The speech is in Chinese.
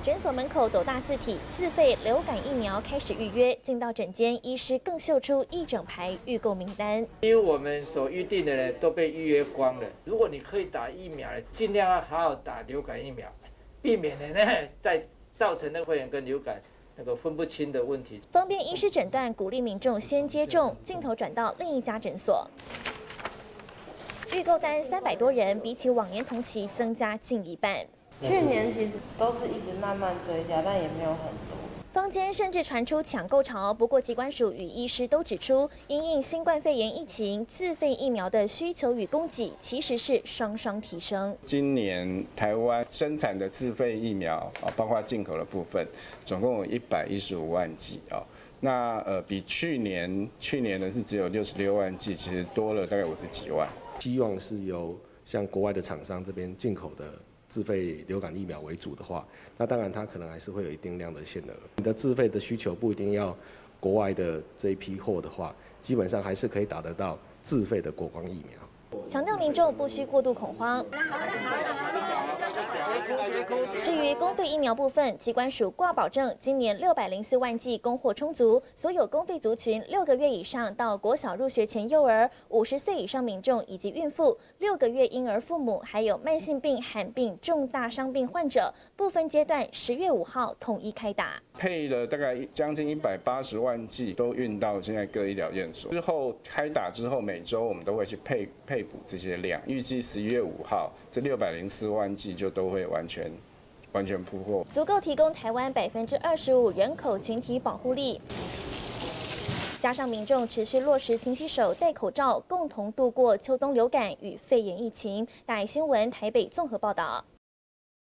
诊所门口斗大字体“自费流感疫苗”开始预约，进到诊间，医师更秀出一整排预购名单。 因为我们所预定的呢都被预约光了。如果你可以打疫苗，尽量要好好打流感疫苗，避免呢再造成那个肺炎跟流感那个分不清的问题。 方便医师诊断，鼓励民众先接种。镜头转到另一家诊所。 预购单300多人，比起往年同期增加近一半。 去年其实都是一直慢慢追加，但也没有很多。 坊间甚至传出抢购潮，不过疾管署与医师都指出，因应新冠肺炎疫情，自费疫苗的需求与供给其实是双双提升。 今年台湾生产的自费疫苗啊，包括进口的部分，总共有115万剂啊。 那比去年的是只有66万剂，其实多了大概50几万。 希望是由像国外的厂商这边进口的自费流感疫苗为主的话，那当然它可能还是会有一定量的限额。你的自费的需求不一定要国外的这一批货的话，基本上还是可以打得到自费的国光疫苗。 强调民众不需过度恐慌。 至于公费疫苗部分，疾管署挂保证，今年604万剂供货充足，所有公费族群6个月以上到国小入学前幼儿、50岁以上民众以及孕妇、6个月婴儿父母，还有慢性病、罕病、重大伤病患者，不分阶段10月5号统一开打。 配了大概将近180万剂，都运到现在各医疗院所。之后开打之后，每周我们都会去配补这些量，预计11月5号这604万剂就都会完全铺货， 足够提供台湾25%人口群体保护力。加上民众持续落实勤洗手、戴口罩，共同度过秋冬流感与肺炎疫情。大爱新闻台北综合报道。